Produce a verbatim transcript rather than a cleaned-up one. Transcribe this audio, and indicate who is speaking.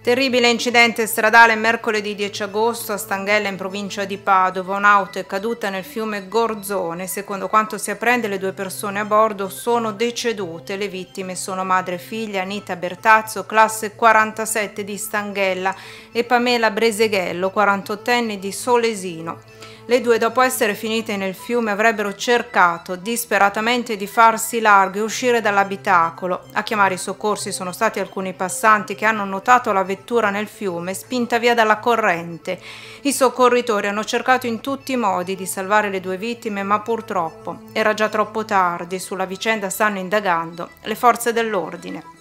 Speaker 1: Terribile incidente stradale mercoledì dieci agosto a Stanghella in provincia di Padova. Un'auto è caduta nel fiume Gorzone. Secondo quanto si apprende, le due persone a bordo sono decedute. Le vittime sono madre e figlia Anita Bertazzo, classe quarantasette di Stanghella, e Pamela Breseghello, quarantottenne di Solesino. Le due, dopo essere finite nel fiume, avrebbero cercato disperatamente di farsi larghe e uscire dall'abitacolo. A chiamare i soccorsi sono stati alcuni passanti che hanno notato la vettura nel fiume spinta via dalla corrente. I soccorritori hanno cercato in tutti i modi di salvare le due vittime, ma purtroppo era già troppo tardi. Sulla vicenda stanno indagando le forze dell'ordine.